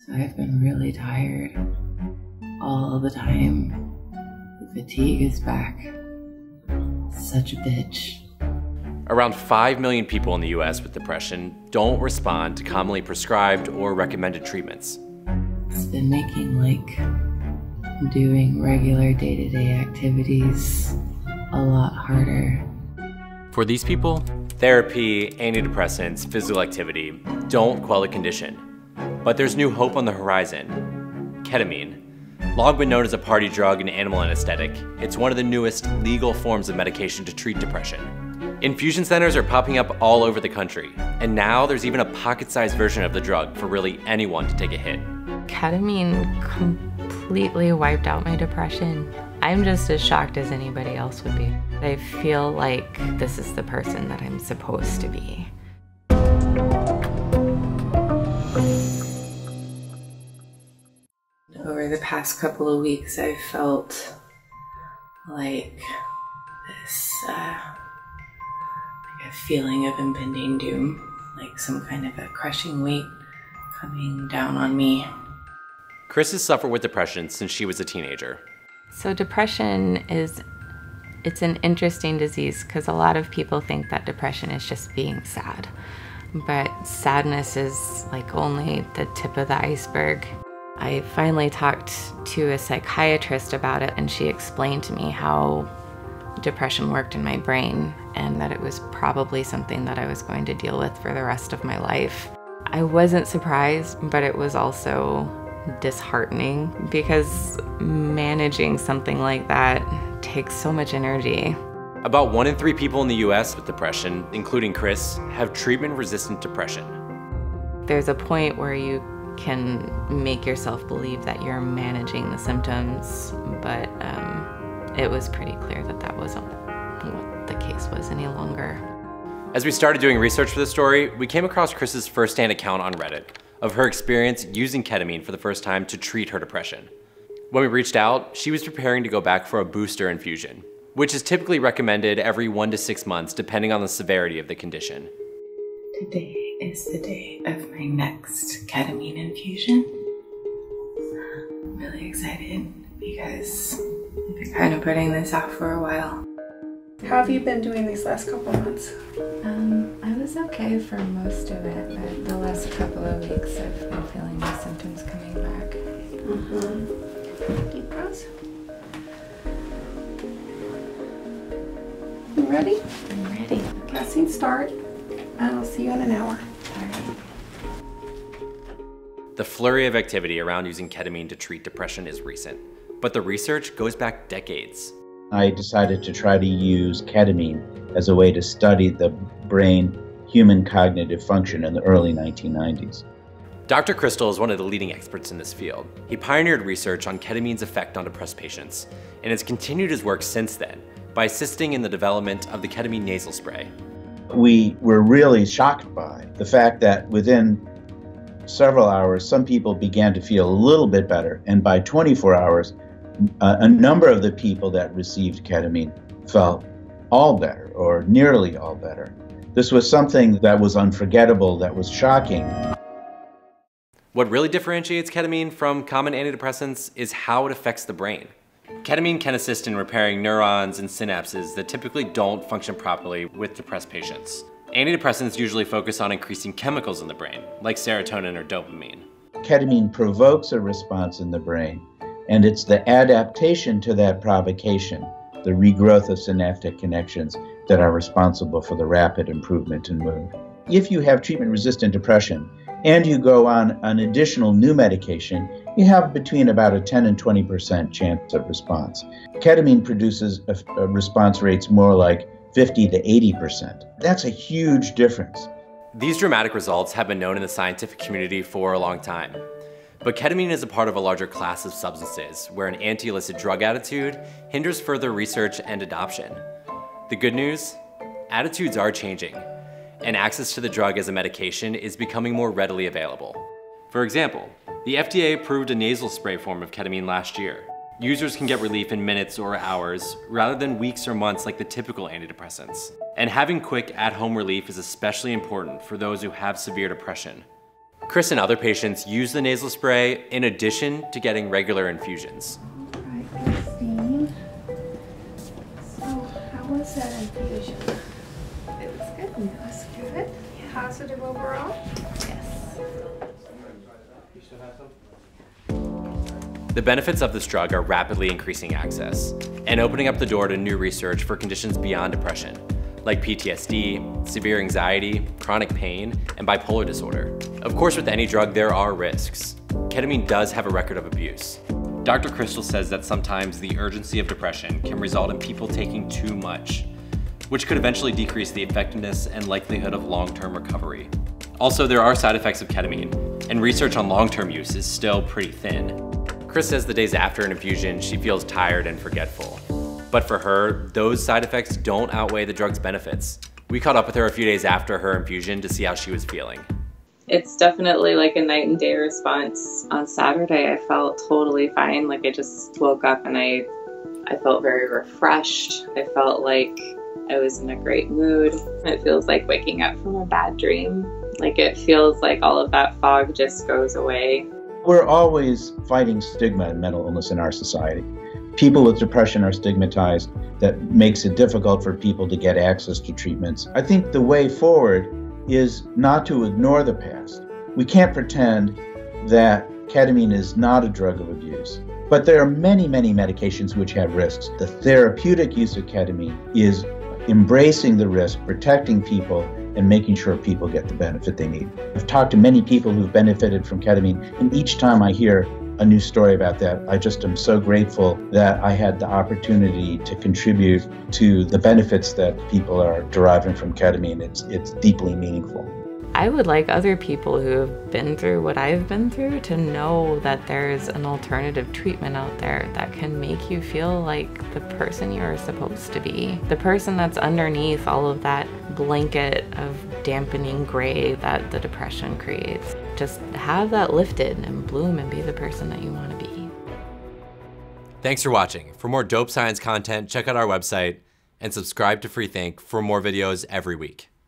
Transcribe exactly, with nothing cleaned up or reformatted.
So I've been really tired all the time. The fatigue is back. Such a bitch. Around five million people in the U S with depression don't respond to commonly prescribed or recommended treatments. It's been making, like, doing regular day-to-day activities a lot harder. For these people, therapy, antidepressants, physical activity don't quell the condition. But there's new hope on the horizon. Ketamine. Long been known as a party drug and animal anesthetic, it's one of the newest legal forms of medication to treat depression. Infusion centers are popping up all over the country, and now there's even a pocket-sized version of the drug for really anyone to take a hit. Ketamine completely wiped out my depression. I'm just as shocked as anybody else would be. I feel like this is the person that I'm supposed to be. Over the past couple of weeks, I've felt like this, uh, like a feeling of impending doom, like some kind of a crushing weight coming down on me. Chris has suffered with depression since she was a teenager. So depression is, it's an interesting disease because a lot of people think that depression is just being sad. But sadness is like only the tip of the iceberg. I finally talked to a psychiatrist about it, and she explained to me how depression worked in my brain and that it was probably something that I was going to deal with for the rest of my life. I wasn't surprised, but it was also disheartening because managing something like that takes so much energy. About one in three people in the U S with depression, including Chris, have treatment-resistant depression. There's a point where you can make yourself believe that you're managing the symptoms, but um, it was pretty clear that that wasn't what the case was any longer. As we started doing research for this story, we came across Chris's first-hand account on Reddit of her experience using ketamine for the first time to treat her depression. When we reached out, she was preparing to go back for a booster infusion, which is typically recommended every one to six months depending on the severity of the condition. Today is the day of my next ketamine infusion. I'm really excited because I've been kind of putting this off for a while. How have you been doing these last couple of months? Um, I was okay for most of it, but the last couple of weeks I've been feeling the symptoms coming back. Mm-hmm. Deep breaths. You ready? I'm ready. Pressing start, and I'll see you in an hour. All right. The flurry of activity around using ketamine to treat depression is recent, but the research goes back decades. I decided to try to use ketamine as a way to study the brain human cognitive function in the early nineteen nineties. Doctor Crystal is one of the leading experts in this field. He pioneered research on ketamine's effect on depressed patients, and has continued his work since then by assisting in the development of the ketamine nasal spray. We were really shocked by the fact that within several hours, some people began to feel a little bit better, and by twenty-four hours, Uh, a number of the people that received ketamine felt all better, or nearly all better. This was something that was unforgettable, that was shocking. What really differentiates ketamine from common antidepressants is how it affects the brain. Ketamine can assist in repairing neurons and synapses that typically don't function properly with depressed patients. Antidepressants usually focus on increasing chemicals in the brain, like serotonin or dopamine. Ketamine provokes a response in the brain, and it's the adaptation to that provocation, the regrowth of synaptic connections, that are responsible for the rapid improvement in mood. If you have treatment-resistant depression and you go on an additional new medication, you have between about a ten and twenty percent chance of response. Ketamine produces a, a response rates more like fifty to eighty percent. That's a huge difference. These dramatic results have been known in the scientific community for a long time. But ketamine is a part of a larger class of substances where an anti-illicit drug attitude hinders further research and adoption. The good news? Attitudes are changing, and access to the drug as a medication is becoming more readily available. For example, the F D A approved a nasal spray form of ketamine last year. Users can get relief in minutes or hours rather than weeks or months like the typical antidepressants. And having quick at-home relief is especially important for those who have severe depression. Chris and other patients use the nasal spray in addition to getting regular infusions. All right, Christine. So, how was that infusion? It was good. It was good. Positive overall? Yes. The benefits of this drug are rapidly increasing access and opening up the door to new research for conditions beyond depression, like P T S D, severe anxiety, chronic pain, and bipolar disorder. Of course, with any drug, there are risks. Ketamine does have a record of abuse. Doctor Crystal says that sometimes the urgency of depression can result in people taking too much, which could eventually decrease the effectiveness and likelihood of long-term recovery. Also, there are side effects of ketamine, and research on long-term use is still pretty thin. Chris says the days after an infusion, she feels tired and forgetful. But for her, those side effects don't outweigh the drug's benefits. We caught up with her a few days after her infusion to see how she was feeling. It's definitely like a night and day response. On Saturday, I felt totally fine. Like I just woke up and I, I felt very refreshed. I felt like I was in a great mood. It feels like waking up from a bad dream. Like it feels like all of that fog just goes away. We're always fighting stigma and mental illness in our society. People with depression are stigmatized. That makes it difficult for people to get access to treatments. I think the way forward is not to ignore the past. We can't pretend that ketamine is not a drug of abuse. But there are many, many medications which have risks. The therapeutic use of ketamine is embracing the risk, protecting people, and making sure people get the benefit they need. I've talked to many people who've benefited from ketamine, and each time I hear a new story about that, I just am so grateful that I had the opportunity to contribute to the benefits that people are deriving from ketamine. It's, it's deeply meaningful. I would like other people who have been through what I've been through to know that there's an alternative treatment out there that can make you feel like the person you are supposed to be. The person that's underneath all of that blanket of dampening gray that the depression creates. Just have that lifted and bloom and be the person that you want to be. Thanks for watching. For more dope science content, check out our website and subscribe to Freethink for more videos every week.